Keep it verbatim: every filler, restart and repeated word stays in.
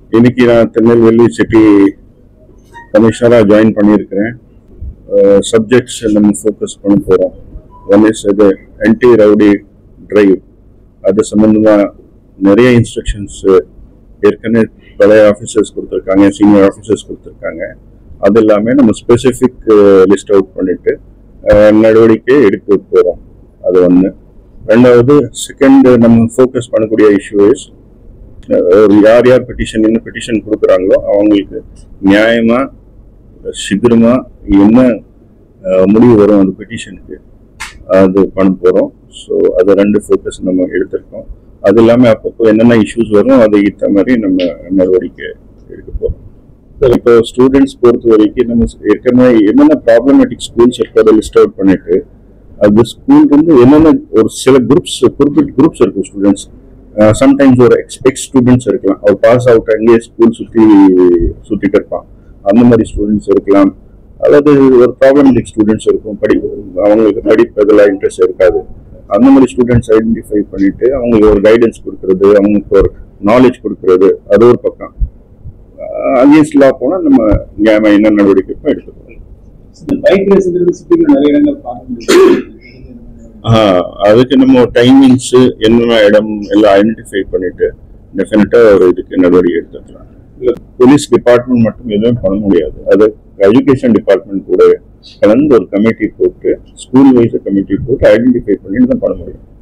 இன்னைக்கு நான் திருநெல்வேலி சிட்டி கமிஷனராக ஜாயின் பண்ணியிருக்கிறேன். சப்ஜெக்ட்ஸ் நம்ம ஃபோக்கஸ் பண்ண போகிறோம். ஒன் இஸ் இது ஆன்டி ரவுடி டிரைவ். அது சம்மந்தமாக நிறைய இன்ஸ்ட்ரக்ஷன்ஸ் ஏற்கனவே பழைய ஆஃபீஸர்ஸ் கொடுத்துருக்காங்க, சீனியர் ஆஃபீஸர்ஸ் கொடுத்துருக்காங்க. அது எல்லாமே நம்ம ஸ்பெசிஃபிக் லிஸ்ட் அவுட் பண்ணிட்டு நடவடிக்கை எடுக்க போகிறோம். அது ஒன்று. ரெண்டாவது, செகண்ட் நம்ம ஃபோக்கஸ் பண்ணக்கூடிய இஷ்யூ இஸ் யார் யார் பெட்டிஷன் என்ன பெட்டிஷன் கொடுக்குறாங்களோ அவங்களுக்கு நியாயமா சீக்கிரமா என்ன முடிவு வரும் அந்த பெட்டிஷனுக்கு அது பண்ண போகிறோம். ஸோ அது ரெண்டு ஃபோக்கஸ் நம்ம எடுத்திருக்கோம். அது இல்லாமல் அப்பப்போ என்னென்ன இஷ்யூஸ் வரும் அதை ஏற்ற மாதிரி நம்ம நடவடிக்கை எடுக்க போகிறோம். இப்போ ஸ்டூடெண்ட்ஸ் பொறுத்த வரைக்கும் நம்ம ஏற்கனவே என்னென்ன ப்ராப்ளமேட்டிக் ஸ்கூல்ஸ் இருக்கோ அதை லிஸ்ட் அவுட் பண்ணிட்டு அது ஸ்கூல் வந்து என்னென்ன ஒரு சில குரூப்ஸ் குறிப்பிட்ட குரூப்ஸ் இருக்கும் ஸ்டூடெண்ட்ஸ். சம்டைம்ஸ் ஒரு எக்ஸ் எக்ஸ் ஸ்டூடெண்ட்ஸ் இருக்கலாம், அவர் பாஸ் அவுட் அங்கேயே ஸ்கூல் சுற்றி சுற்றிட்டு இருப்பான், அந்த மாதிரி ஸ்டூடெண்ட்ஸ் இருக்கலாம். அல்லது ஒரு ப்ராப்ளமேட்டிக் ஸ்டூடெண்ட்ஸ் இருக்கும், படி அவங்களுக்கு படிப்பு இதெல்லாம் இன்ட்ரெஸ்ட் இருக்காது. அந்த மாதிரி ஸ்டூடெண்ட்ஸ் ஐடென்டிஃபை பண்ணிட்டு அவங்களுக்கு ஒரு கைடன்ஸ் கொடுக்கறது, அவங்களுக்கு ஒரு நாலேஜ் கொடுக்கறது, அது ஒரு பக்கம். அகேன்ஸ்ட் லா போனால் நம்ம நியாயமா என்ன நடவடிக்கை எடுத்துக்கணும். அதுக்கு நம்ம டைமிங்ஸ் என்னென்ன இடம் எல்லாம் ஐடென்டிஃபை பண்ணிட்டு டெஃபினட்டா ஒரு இதுக்கு நடவடிக்கை எடுத்துக்கலாம். போலீஸ் டிபார்ட்மெண்ட் மட்டும் எதுவும் பண்ண முடியாது, அது எஜுகேஷன் டிபார்ட்மெண்ட் கூட கலந்து ஒரு கமிட்டி போட்டு ஸ்கூல் வைஸ் கமிட்டி போட்டு ஐடென்டிஃபை பண்ணிட்டு தான் பண்ண முடியும்.